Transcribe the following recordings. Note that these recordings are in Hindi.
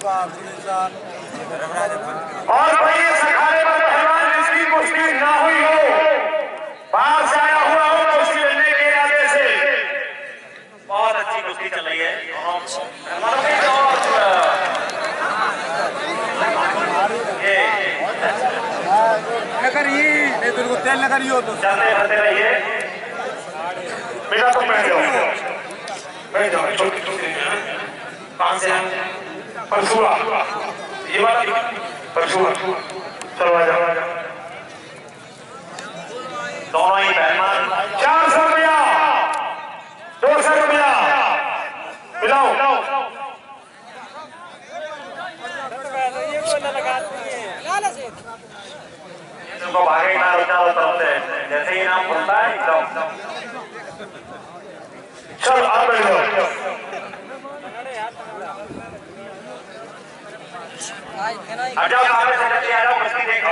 और कोई इस अखाड़े में पहलवान जिसकी कुश्ती ना हुई हो, बाहर से आया हुआ हो, कुश्ती लड़ने के इरादे से। बहुत अच्छी कुश्ती चल रही है। तेल न करियो तो चलते रहते रहिए बेटा, तुम बैठ जाओ, बैठ जाओ। छोटी छोटी कहां से परसुआ, ये वाला परसुआ, चलो आ जाओ। दोनों ही पहलवान 400 रुपया, 200 रुपया मिलाओ। इनको भागे ना चारों तरफ से, जैसे ही नाम खुलता है एकदम। चल आ बैठ जाओ। आ जाओ, सामने से जल्दी आ जाओ, कुश्ती देखो।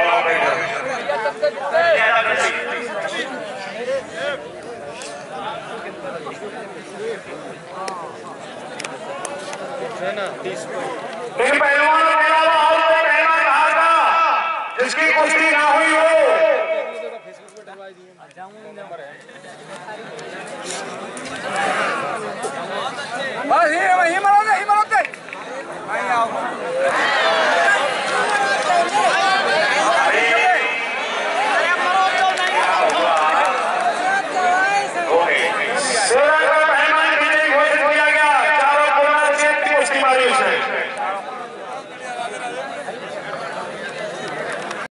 इन पहलवानों के अलावा और कोई पहलवान बाहर का जिसकी कुश्ती ना हुई हो,